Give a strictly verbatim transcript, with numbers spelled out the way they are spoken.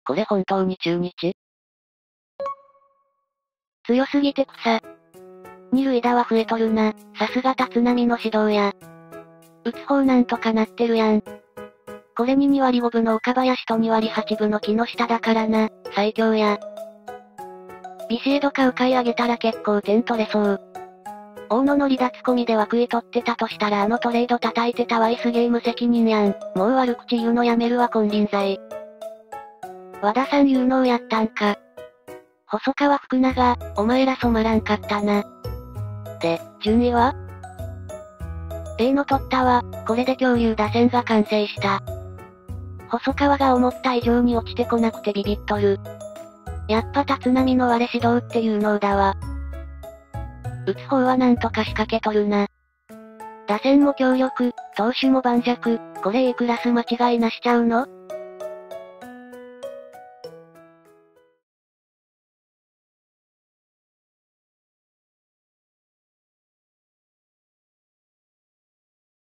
これ本当に中日？ 強すぎて草。二塁打は増えとるな。さすが立浪の指導や。打つ方なんとかなってるやん。これにに割ごぶの岡林とに割はちぶの木下だからな、最強や。ビシエドか迂回上げたら結構点取れそう。大野の離脱込みでは食い取ってたとしたらあのトレード叩いてたわいすげえ無責任やん。もう悪口言うのやめるわ金輪際。和田さん有能やったんか。細川福永、お前ら染まらんかったな。で、順位は ?A の取ったわ、これで恐竜打線が完成した。細川が思った以上に落ちてこなくてビビっとる。やっぱ立浪の我指導って有能だわ。打つ方はなんとか仕掛けとるな。打線も強力、投手も盤石、これ A クラス間違いなしちゃうの？